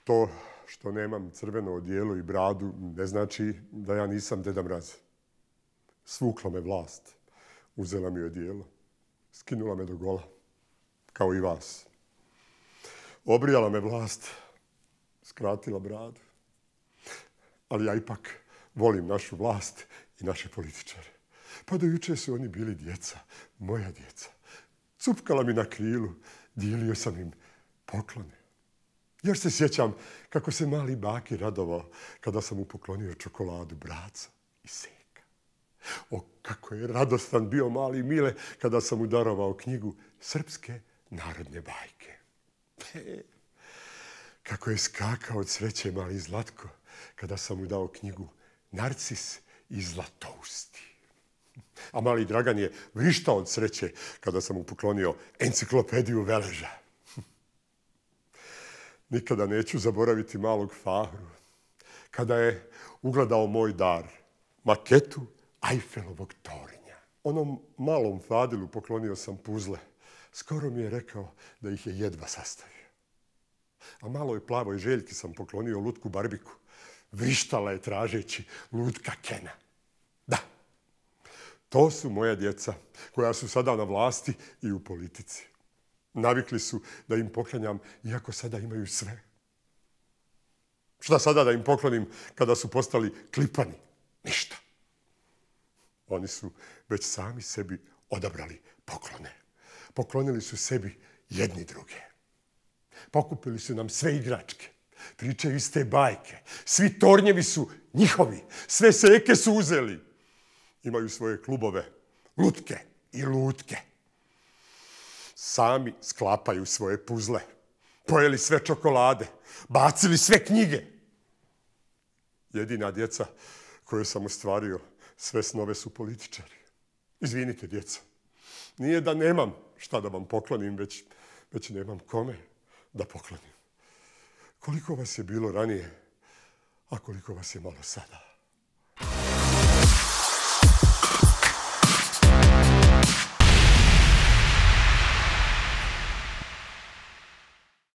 To što nemam crveno odijelo i bradu ne znači da ja nisam Deda Mraz. Svukla me vlast, uzela mi odijelo, skinula me do gola, kao i vas. Obrijala me vlast, skratila bradu. Ali ja ipak volim našu vlast i naše političare. Pa do jučer su oni bili djeca, moja djeca. Cupkala mi na krilu, dijelio sam im poklone. Još se sjećam kako se mali baki radovao kada sam mu poklonio čokoladu Braca i Seka. O, kako je radostan bio mali Mile kada sam mu darovao knjigu Srpske narodne bajke. Kako je skakao od sreće mali Zlatko kada sam mu dao knjigu Narcis i Zlatousti. A mali Dragan je vrištao od sreće kada sam mu poklonio enciklopediju Veleža. Nikada neću zaboraviti malog Fahru kada je ugledao moj dar, maketu Ajfelovog tornja. Onom malom Fadilu poklonio sam puzle. Skoro mi je rekao da ih je jedva sastavio. A maloj plavoj Željki sam poklonio lutku Barbiku. Vrištala je tražeći lutka Kena. Da, to su moja djeca koja su sada na vlasti i u politici. Navikli su da im poklanjam iako sada imaju sve. Šta sada da im poklonim kada su postali klipani? Ništa. Oni su već sami sebi odabrali poklone. Poklonili su sebi jedni druge. Pokupili su nam sve igračke. Pričaju iste bajke. Svi tornjevi su njihovi. Sve seke su uzeli. Imaju svoje klubove, lutke i lutke. Sami sklapaju svoje puzle. Pojeli sve čokolade. Bacili sve knjige. Jedina djeca koju sam ostvario sve snove su političari. Izvinite, djeca. Nije da nemam šta da vam poklonim, već nemam kome da poklonim. Koliko vas je bilo ranije, a koliko vas je malo sada.